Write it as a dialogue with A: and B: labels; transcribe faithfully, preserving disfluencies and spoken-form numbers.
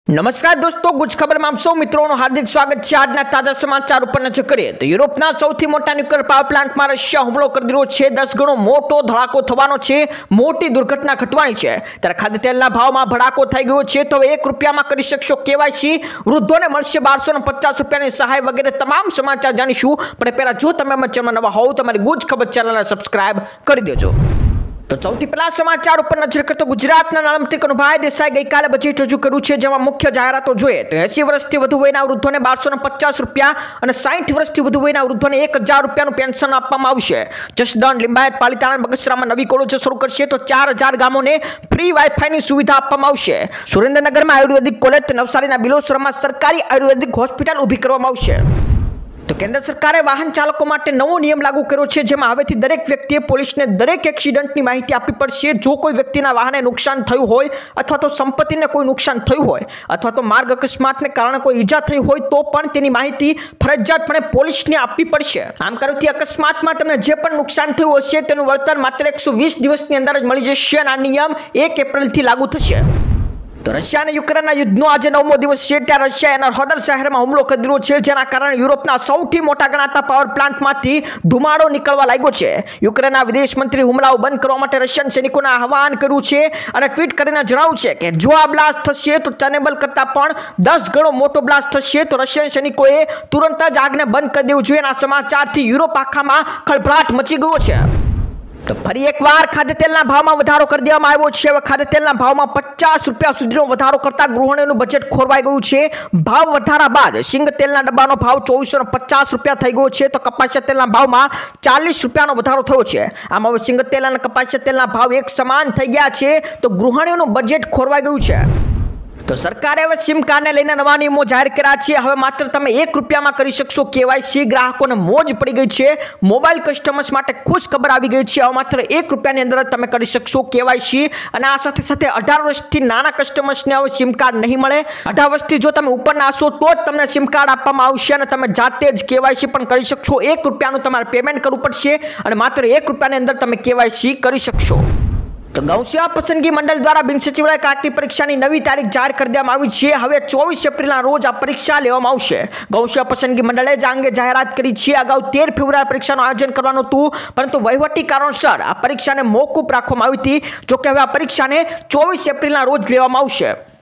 A: નમસ્કાર દોસ્તો, ગુજ ખબરમાં આપ સૌ મિત્રોનું હાર્દિક સ્વાગત છે। આજના તાજા સમાચાર ઉપર નજર કરીએ તો યુરોપના સૌથી મોટા ન્યુક્લિયર પાવર પ્લાન્ટમાં રશિયા હુમલો કરી દીધો છે। દસ ગણો મોટો ધડાકો થવાનો છે, મોટી દુર્ઘટના ઘટવાની છે। ત્યારે ખાદ્ય તેલના ભાવમાં ભડાકો થઈ ગયો છે તો એક રૂપિયામાં કરી શકશો કેવાયસી, વૃદ્ધોને મળશે બારસો ને પચાસ રૂપિયાની સહાય વગેરે તમામ સમાચાર જાણીશું। પણ પહેલા જો તમે અમારી ચેનલમાં નવા હોવ તો અમારી ગુજ ખબર ચેનલને સબસ્ક્રાઇબ કરી દેજો। તો સૌથી પહેલા સમાચાર ઉપર નજર કરતો ગુજરાતના નાણામંત્રી કનુભાઈ દેસાઈ ગઈકાલે બજેટ રજૂ કર્યું છે, જેમાં મુખ્ય જાહેરાતો જોઈએ તો એસી વર્ષથી વધુ વયના વૃદ્ધોને બારસો ને પચાસ રૂપિયા અને સાઠ વર્ષથી વધુ વયના વૃદ્ધોને એક હજાર રૂપિયાનું પેન્શન આપવામાં આવશે। જસદણ, લિંબાયત, પાલિતાણા, બગસરામાં નવી કોલેજો શરૂ કરશે તો ચાર હજાર ગામોને ફ્રી વાઈફાઈની સુવિધા આપવામાં આવશે। સુરેન્દ્રનગરમાં આયુર્વેદિક કોલેજ, નવસારીના બિલોસરમાં સરકારી આયુર્વેદિક હોસ્પિટલ ઊભી કરવામાં આવશે। તો કેન્દ્ર સરકારે વાહન ચાલકો માટે નવો નિયમ લાગુ કર્યો છે, જેમાં હવેથી દરેક વ્યક્તિએ પોલીસને દરેક એક્સિડન્ટની માહિતી આપવી પડશે। જો કોઈ વ્યક્તિના વાહને નુકસાન થયું હોય અથવા તો સંપત્તિને કોઈ નુકસાન થયું હોય અથવા તો માર્ગ અકસ્માતને કારણે કોઈ ઈજા થઈ હોય તો પણ તેની માહિતી ફરજિયાતપણે પોલીસને આપવી પડશે। આમ કરવાથી અકસ્માતમાં તમને જે પણ નુકસાન થયું હશે તેનું વળતર માત્ર એકસો વીસ દિવસની અંદર જ મળી જશે અને આ નિયમ એક એપ્રિલથી લાગુ થશે। તો રશિયા અને યુક્રેનના યુદ્ધનો આજે નવમો દિવસ છે, ત્યારે રશિયાએ નરહદર શહેરમાં હુમલો કરી દીધો છે, જેના કારણે યુરોપના સૌથી મોટા ગણાતા પાવર પ્લાન્ટમાંથી ધુમાડો નીકળવા લાગ્યો છે। યુક્રેનના વિદેશ મંત્રી હુમલાઓ બંધ કરવા માટે રશિયન સૈનિકોને આહવાન કર્યું છે અને ટ્વીટ કરીને જણાવ્યું છે કે જો આ બ્લાસ્ટ થશે તો ચેનેબલ કરતા પણ દસ ગણો મોટો બ્લાસ્ટ થશે, તો રશિયન સૈનિકોએ તુરંત જ આગને બંધ કરી દેવું જોઈએ। આ સમાચારથી યુરોપ આખામાં ખળભળાટ મચી ગયો છે। તો ફરી એકવાર ખાદ્ય તેલના ભાવમાં વધારો કરી દેવામાં આવ્યો છે। હવે ખાદ્ય તેલના ભાવમાં પચાસ રૂપિયા સુધીનો વધારો કરતા ગૃહિણીઓનું બજેટ ખોરવાઈ ગયું છે। ભાવ વધારા બાદ સિંગ તેલના ડબ્બાનો ભાવ ચોવીસો પચાસ રૂપિયા થઈ ગયો છે, તો કપાસિયા તેલના ભાવમાં ચાલીસ રૂપિયાનો વધારો થયો છે। આમ હવે સિંગ તેલ અને કપાસિયા તેલના ભાવ એક સમાન થઈ ગયા છે, તો ગૃહિણીઓનું બજેટ ખોરવાઈ ગયું છે। તો સરકારે હવે સિમ કાર્ડને લઈને નવા નિયમો જાહેર કર્યા છે। હવે માત્ર તમે એક રૂપિયામાં કરી શકશો કેવાયસી। ગ્રાહકોને મોજ પડી ગઈ છે, મોબાઈલ કસ્ટમર્સ માટે ખુશ ખબર આવી ગઈ છે। હવે માત્ર એક રૂપિયાની અંદર તમે કરી શકશો કેવાયસી અને આ સાથે સાથે અઢાર વર્ષથી નાના કસ્ટમર્સને હવે સિમ કાર્ડ નહીં મળે। અઢાર વર્ષથી જો તમે ઉપરના હશો તો જ તમને સિમ કાર્ડ આપવામાં આવશે અને તમે જાતે જ કેવાયસી પણ કરી શકશો। એક રૂપિયાનું તમારે પેમેન્ટ કરવું પડશે અને માત્ર એક રૂપિયાની અંદર તમે કેવાયસી કરી શકશો। તો ગૌસેવા પસંદગી મંડળ દ્વારા બિન સચિવાલય કાટની પરીક્ષાની નવી તારીખ જાહેર કરી દેવામાં આવી છે। હવે ચોવીસ એપ્રિલના રોજ આ પરીક્ષા લેવામાં આવશે। ગૌસેવા પસંદગી મંડળે જ આ અંગે જાહેરાત કરી છે। અગાઉ તેર ફેબ્રુઆરી પરીક્ષાનું આયોજન કરવાનું હતું, પરંતુ વહીવટી કારણસર આ પરીક્ષાને મોકૂફ રાખવામાં આવી હતી। જોકે હવે આ પરીક્ષાને ચોવીસ એપ્રિલના રોજ લેવામાં આવશે।